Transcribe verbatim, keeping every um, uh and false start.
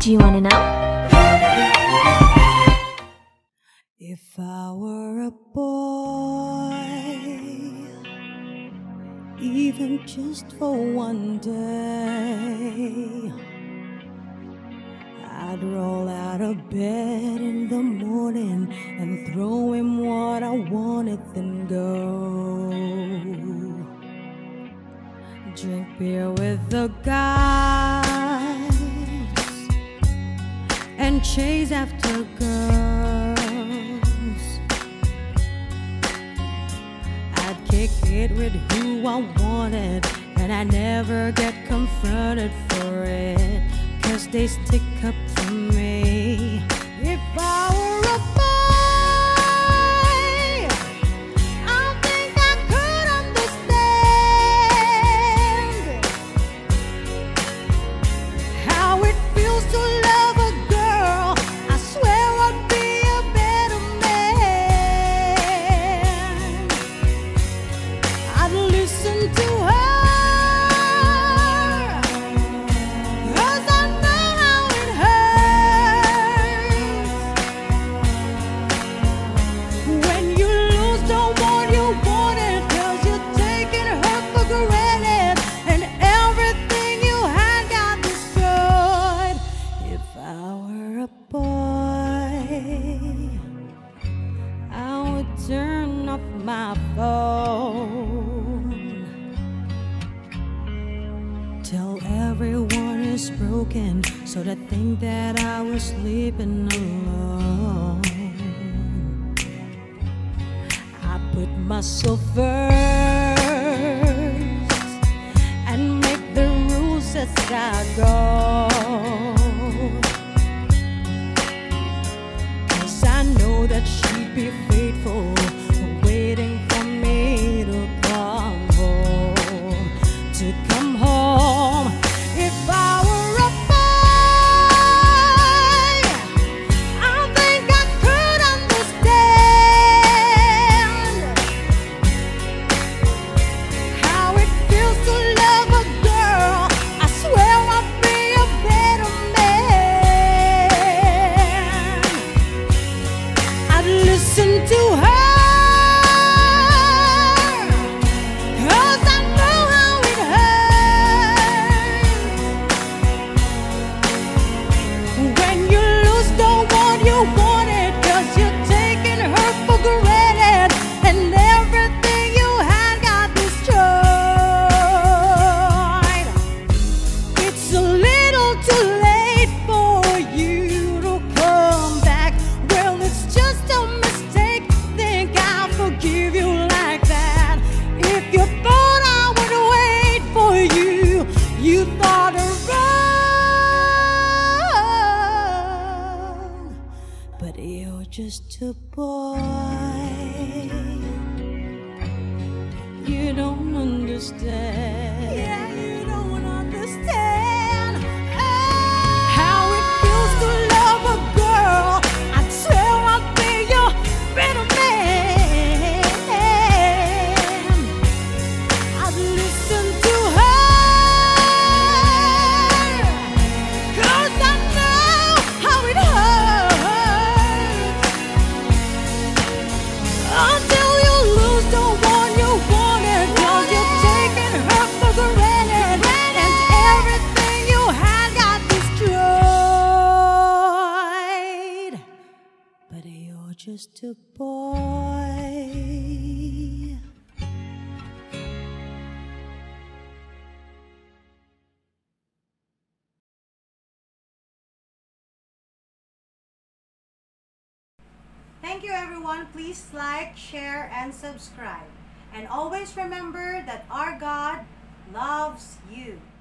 Do you want to know? If I were a boy, even just for one day, I'd roll out of bed in the morning and throw him what I wanted, then go drink beer with the guys and chase after girls. I'd kick it with who I wanted, and I never get confronted for it, 'cause they stick up for me. If I were a boy, I think I could understand how it feels to love a girl. I swear I'd be a better man. I'd listen to her, turn off my phone, tell everyone it's broken, so they think that I was sleeping alone. I put myself first and make the rules as I go, 'cause I know that she'd be faithful, waiting for me to come home, to come home. If I were a boy, I think I could understand how it feels to love a girl. I swear I'd be a better man. I'd listen to her, but you're just a boy. You don't understand. Yeah, you don't understand how it feels to love a girl. I'd swear I'd be your better man. I'd listen to her, 'cause I know how it hurts. Until you lose the one you wanted, 'cause you're taking her for granted, and everything you had got destroyed. But you're just a boy. Thank you, everyone. Please like, share, and subscribe. And always remember that our God loves you.